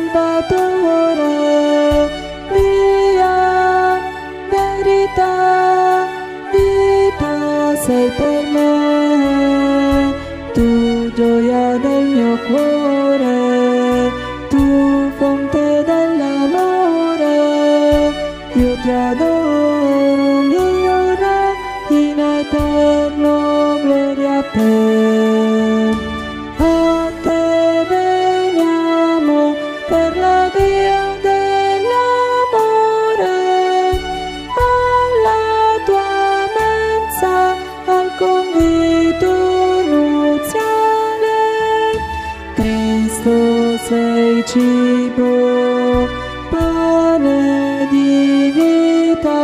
Salvatore, via, verità, vita sei per me, tu gioia del mio cuore, tu fonte dell'amore, io ti adoro, mio Re, in eterno gloria a te. A te veniamo per la via dell'amore, alla tua mensa, al convito nuziale. Cristo sei cibo, pane di vita,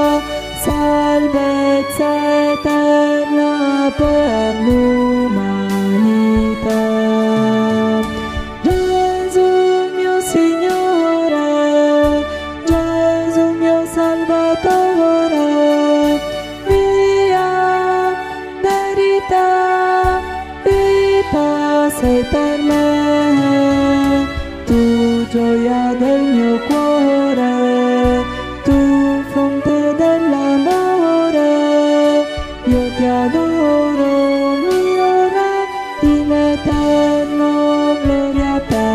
salvezza eterna per l'umanità. Gesù mio Signore, Gesù mio Salvatore, via, verità, vita sei per me, tu gioia del mio cuore, tu fonte dell'amore, io ti adoro, mio Re, in eterno gloria a te.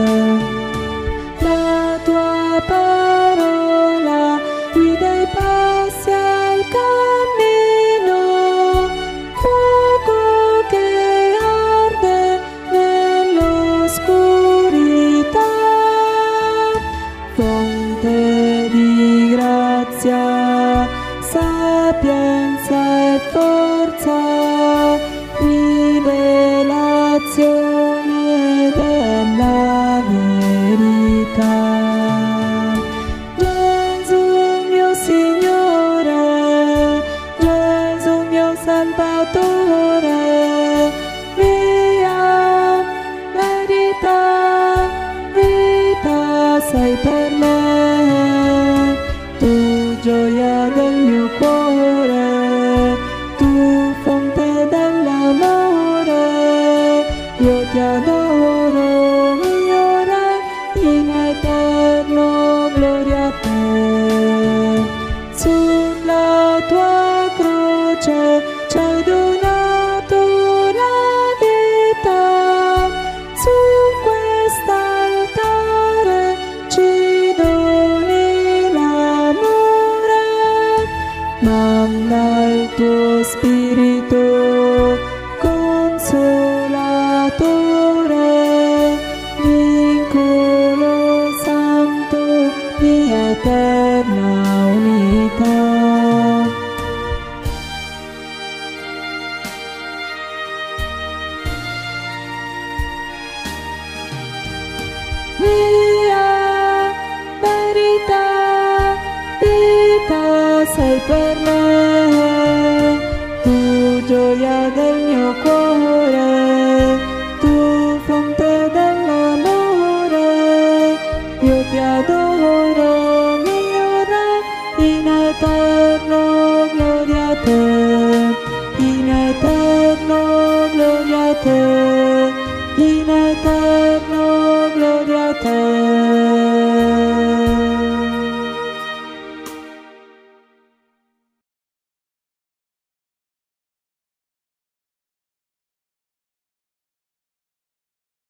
La tua parola guida i passi al cammino, fuoco che arde nell'oscurità, fonte di grazia, sapienza e forza, rivelazione della verità. Gesù mio Signore, Gesù mio Salvatore, via, verità, vita sei per me, tu gioia del mio cuore, tu fonte dell'amore, io ti adoro, mio Re, in eterno gloria a te. Sulla tua croce ci hai donato la vita, su quest'altare ci doni l'amore, manda il tuo spirito consolatore, vincolo santo di eterna unità. Via, verità, vita sei per me,